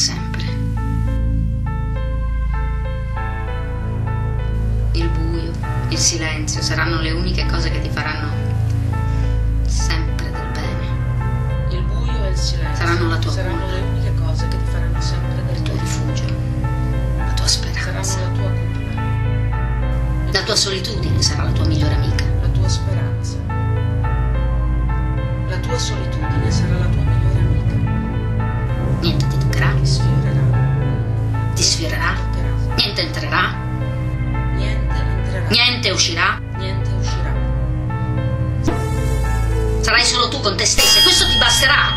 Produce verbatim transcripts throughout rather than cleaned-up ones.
sempre. Il buio, il silenzio saranno le uniche cose che ti faranno sempre del bene. Il buio e il silenzio saranno la tua saranno cura, le uniche cose che ti faranno sempre del il tuo bene. rifugio, la tua speranza. Saranno la tua cura. La tua solitudine sarà la tua migliore amica. La tua speranza. La tua solitudine sarà la tua migliore amica. Niente ti toccherà, Ti sfiorerà. ti sfiorerà, Toccherà. niente entrerà, Niente entrerà. niente uscirà. Niente uscirà. Sarai solo tu con te stessa e questo ti basterà.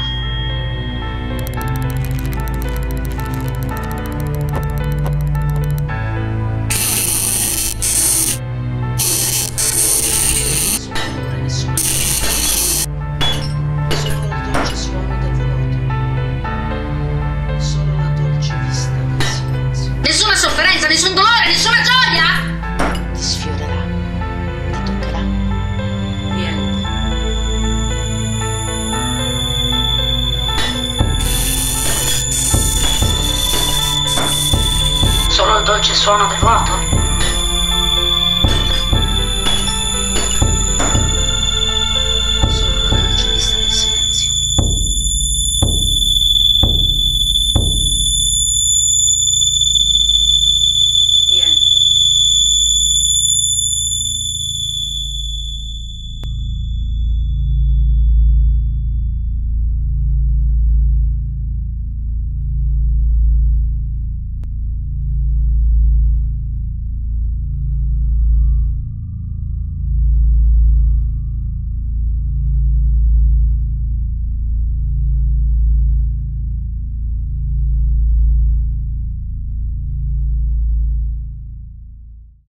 Nessuna sofferenza, nessun dolore, nessuna gioia ti sfiorerà, ti toccherà. Niente. Solo il dolce suono del vuoto